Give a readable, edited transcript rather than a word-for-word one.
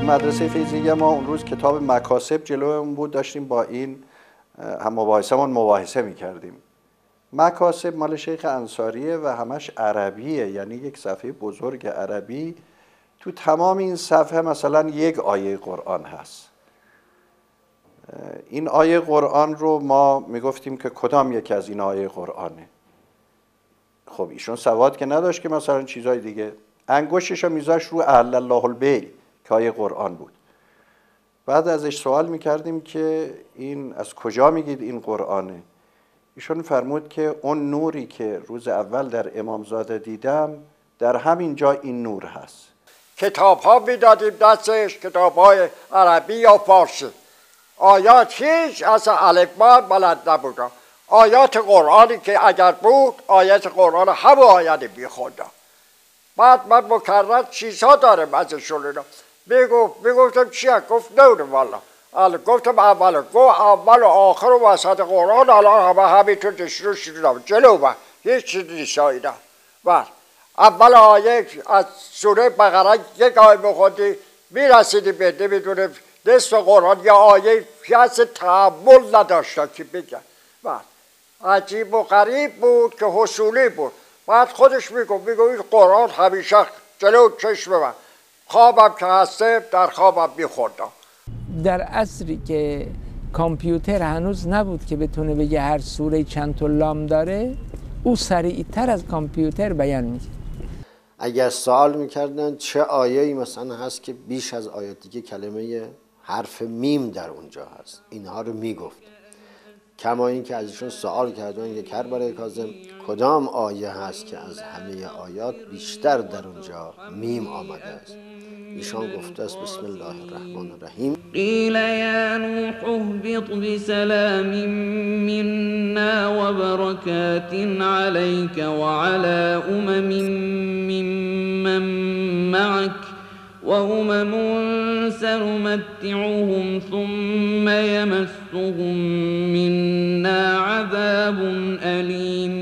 مدرسه فیضیه ما اون روز کتاب مکاسب جلومون بود، داشتیم با این هم مباحثه میکردیم. مکاسب مال شیخ انصاریه و همش عربیه، یعنی یک صفحه بزرگ عربی، تو تمام این صفحه مثلا یک آیه قرآن هست. این آیه قرآن رو ما میگفتیم که کدام یکی از این آیه قرآنه. خب ایشون سواد که نداشت که مثلا چیزای دیگه، انگشتش رو میذاشت رو اهل الله البیع که آیه قرآن بود. بعد ازش سوال میکردیم که این از کجا میگید این قرآنه؟ ایشون فرمود که اون نوری که روز اول در امامزاده دیدم در همین جا این نور هست. کتاب ها میدادیم دستش، کتاب های عربی یا فارسی. آیات هیچ از الفبا بلد نبودم. آیات قرآنی که اگر بود آیات قرآن همه آیات میخوندم. بعد من مکرر چیزها دارم ازشون اینا. میگفتم چیه؟ گفت نه والا. گفتم اول و آخر و وسط قرآن الان همینطور شروع جلو من هیچ چیزی نیست اینا. بعد اول آیه از سوره بقره یک آیه بخوندی میرسیدی به نمیدونه نصف قرآن یا آیه پیاس تحمل نداشتن که بگن. بعد عجیب و غریب بود که حصولی بود. بعد خودش میگو این قرآن همیشه جلو چشم من، خوابم که هسته در خوابم میخوردم. در عصری که کامپیوتر هنوز نبود که بتونه بگه هر سوره چند تا لام داره، او سریعتر از کامپیوتر بیان میگه. اگر سوال میکردن چه آیه‌ای مثلا هست که بیش از آیات دیگه کلمه حرف میم در اونجا هست، اینها رو میگفت. کما این که ازشون سوال کردن که کربلای کاظم کدام آیه هست که از همه آیات بیشتر در اونجا میم آمده است؟ ایشان گفته است بسم الله الرحمن الرحیم. قیل یا نوح اهبط بسلام منا و برکات علیک و علی ممن معک و سنمتعهم ثم یمسهم منا عذاب علیم.